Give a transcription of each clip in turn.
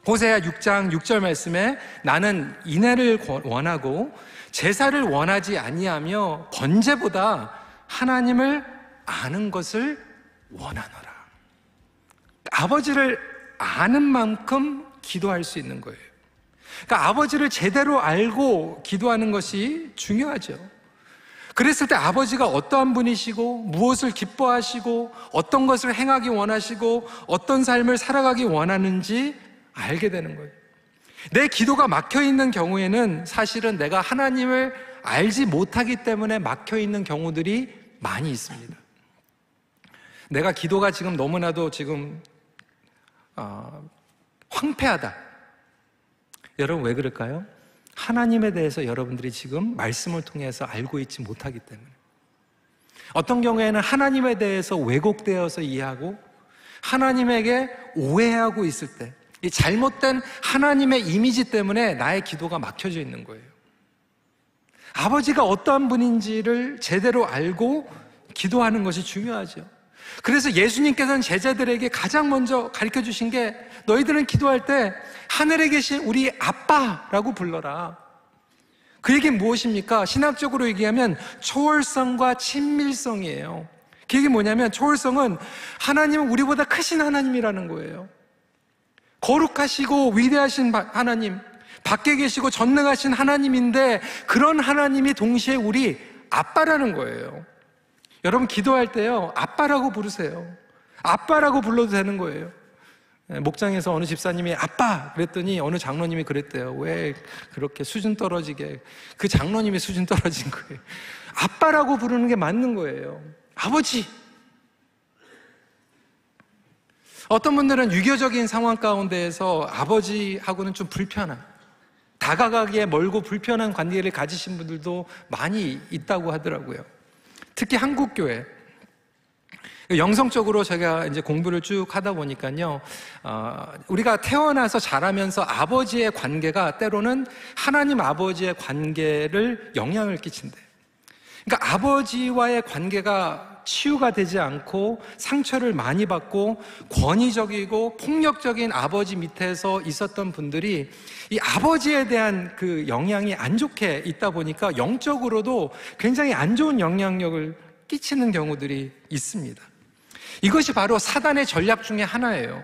호세아 6장 6절 말씀에 나는 인애를 원하고 제사를 원하지 아니하며 번제보다 하나님을 아는 것을 원하노라. 아버지를 아는 만큼 기도할 수 있는 거예요. 그러니까 아버지를 제대로 알고 기도하는 것이 중요하죠. 그랬을 때 아버지가 어떠한 분이시고 무엇을 기뻐하시고 어떤 것을 행하기 원하시고 어떤 삶을 살아가기 원하는지 알게 되는 거예요. 내 기도가 막혀있는 경우에는 사실은 내가 하나님을 알지 못하기 때문에 막혀있는 경우들이 많이 있습니다. 내가 기도가 지금 너무나도 지금 황폐하다. 여러분 왜 그럴까요? 하나님에 대해서 여러분들이 지금 말씀을 통해서 알고 있지 못하기 때문에. 어떤 경우에는 하나님에 대해서 왜곡되어서 이해하고 하나님에게 오해하고 있을 때 이 잘못된 하나님의 이미지 때문에 나의 기도가 막혀져 있는 거예요. 아버지가 어떠한 분인지를 제대로 알고 기도하는 것이 중요하죠. 그래서 예수님께서는 제자들에게 가장 먼저 가르쳐 주신 게 너희들은 기도할 때 하늘에 계신 우리 아빠라고 불러라. 그 얘기는 무엇입니까? 신학적으로 얘기하면 초월성과 친밀성이에요. 그 얘기는 뭐냐면 초월성은 하나님은 우리보다 크신 하나님이라는 거예요. 거룩하시고 위대하신 하나님, 밖에 계시고 전능하신 하나님인데 그런 하나님이 동시에 우리 아빠라는 거예요. 여러분 기도할 때요 아빠라고 부르세요. 아빠라고 불러도 되는 거예요. 목장에서 어느 집사님이 아빠 그랬더니 어느 장로님이 그랬대요. 왜 그렇게 수준 떨어지게. 그 장로님이 수준 떨어진 거예요. 아빠라고 부르는 게 맞는 거예요. 아버지. 어떤 분들은 유교적인 상황 가운데에서 아버지하고는 좀 불편한, 다가가기에 멀고 불편한 관계를 가지신 분들도 많이 있다고 하더라고요. 특히 한국교회. 영성적으로 제가 이제 공부를 쭉 하다 보니까요, 우리가 태어나서 자라면서 아버지의 관계가 때로는 하나님 아버지의 관계를 영향을 끼친대. 그러니까 아버지와의 관계가 치유가 되지 않고 상처를 많이 받고 권위적이고 폭력적인 아버지 밑에서 있었던 분들이 이 아버지에 대한 그 영향이 안 좋게 있다 보니까 영적으로도 굉장히 안 좋은 영향력을 끼치는 경우들이 있습니다. 이것이 바로 사단의 전략 중에 하나예요.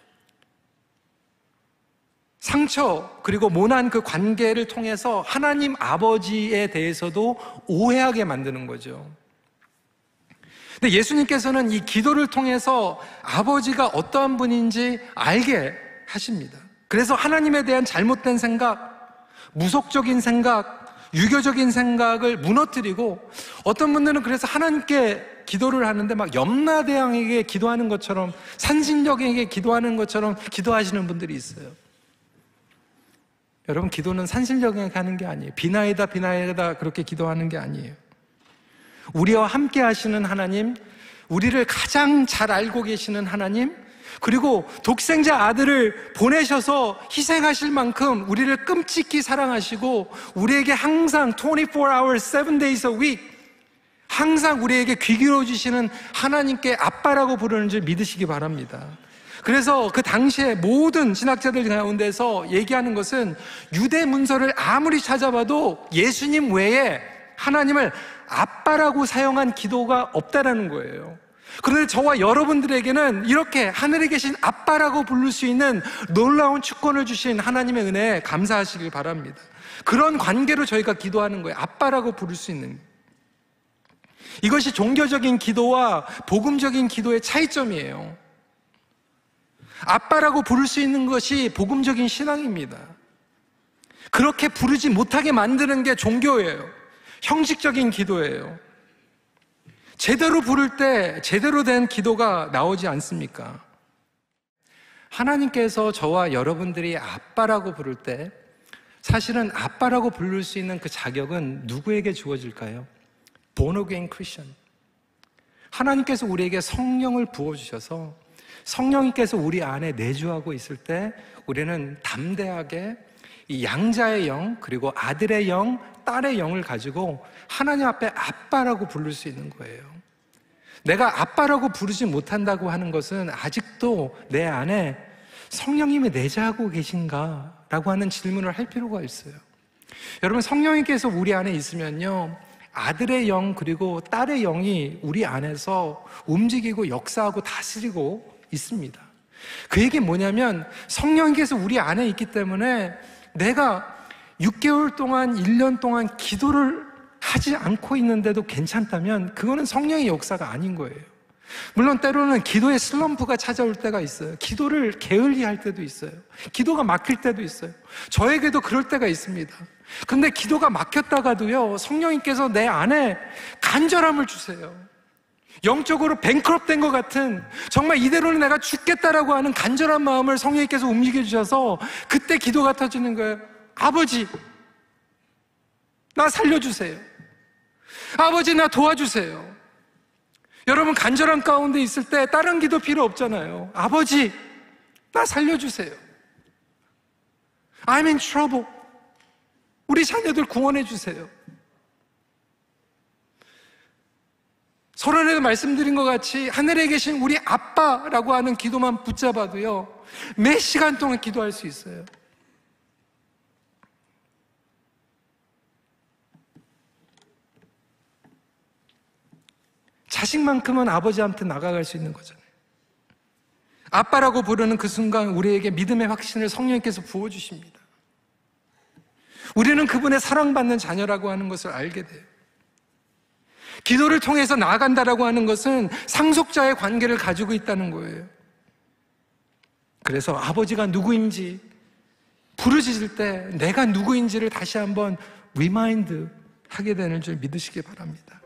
상처 그리고 모난 그 관계를 통해서 하나님 아버지에 대해서도 오해하게 만드는 거죠. 근데 예수님께서는 이 기도를 통해서 아버지가 어떠한 분인지 알게 하십니다. 그래서 하나님에 대한 잘못된 생각, 무속적인 생각, 유교적인 생각을 무너뜨리고 어떤 분들은 그래서 하나님께 기도를 하는데 막 염라대왕에게 기도하는 것처럼 산신령에게 기도하는 것처럼 기도하시는 분들이 있어요. 여러분 기도는 산신령에게 하는 게 아니에요. 비나이다 비나이다 그렇게 기도하는 게 아니에요. 우리와 함께 하시는 하나님, 우리를 가장 잘 알고 계시는 하나님, 그리고 독생자 아들을 보내셔서 희생하실 만큼 우리를 끔찍히 사랑하시고 우리에게 항상 24 hours, 7 days a week 항상 우리에게 귀 기울여주시는 하나님께 아빠라고 부르는 줄 믿으시기 바랍니다. 그래서 그 당시에 모든 신학자들 가운데서 얘기하는 것은 유대 문서를 아무리 찾아봐도 예수님 외에 하나님을 아빠라고 사용한 기도가 없다라는 거예요. 그런데 저와 여러분들에게는 이렇게 하늘에 계신 아빠라고 부를 수 있는 놀라운 축권을 주신 하나님의 은혜에 감사하시길 바랍니다. 그런 관계로 저희가 기도하는 거예요. 아빠라고 부를 수 있는. 이것이 종교적인 기도와 복음적인 기도의 차이점이에요. 아빠라고 부를 수 있는 것이 복음적인 신앙입니다. 그렇게 부르지 못하게 만드는 게 종교예요. 형식적인 기도예요. 제대로 부를 때 제대로 된 기도가 나오지 않습니까? 하나님께서 저와 여러분들이 아빠라고 부를 때 사실은 아빠라고 부를 수 있는 그 자격은 누구에게 주어질까요? Born again Christian. 하나님께서 우리에게 성령을 부어주셔서 성령님께서 우리 안에 내주하고 있을 때 우리는 담대하게 이 양자의 영 그리고 아들의 영, 딸의 영을 가지고 하나님 앞에 아빠라고 부를 수 있는 거예요. 내가 아빠라고 부르지 못한다고 하는 것은 아직도 내 안에 성령님이 내재하고 계신가? 라고 하는 질문을 할 필요가 있어요. 여러분, 성령님께서 우리 안에 있으면요, 아들의 영 그리고 딸의 영이 우리 안에서 움직이고 역사하고 다스리고 있습니다. 그 얘기 뭐냐면, 성령님께서 우리 안에 있기 때문에 내가 6개월 동안 1년 동안 기도를 하지 않고 있는데도 괜찮다면 그거는 성령의 역사가 아닌 거예요. 물론 때로는 기도의 슬럼프가 찾아올 때가 있어요. 기도를 게을리할 때도 있어요. 기도가 막힐 때도 있어요. 저에게도 그럴 때가 있습니다. 근데 기도가 막혔다가도요, 성령님께서 내 안에 간절함을 주세요. 영적으로 뱅크럽 된 것 같은, 정말 이대로는 내가 죽겠다라고 하는 간절한 마음을 성령님께서 움직여주셔서 그때 기도가 터지는 거예요. 아버지, 나 살려주세요. 아버지, 나 도와주세요. 여러분, 간절한 가운데 있을 때 다른 기도 필요 없잖아요. 아버지, 나 살려주세요. I'm in trouble. 우리 자녀들 구원해 주세요. 서론에도 말씀드린 것 같이 하늘에 계신 우리 아빠라고 하는 기도만 붙잡아도요, 몇 시간 동안 기도할 수 있어요. 자식만큼은 아버지한테 나가갈 수 있는 거잖아요. 아빠라고 부르는 그 순간 우리에게 믿음의 확신을 성령님께서 부어주십니다. 우리는 그분의 사랑받는 자녀라고 하는 것을 알게 돼요. 기도를 통해서 나아간다라고 하는 것은 상속자의 관계를 가지고 있다는 거예요. 그래서 아버지가 누구인지 부르짖을 때 내가 누구인지를 다시 한번 리마인드 하게 되는 줄 믿으시기 바랍니다.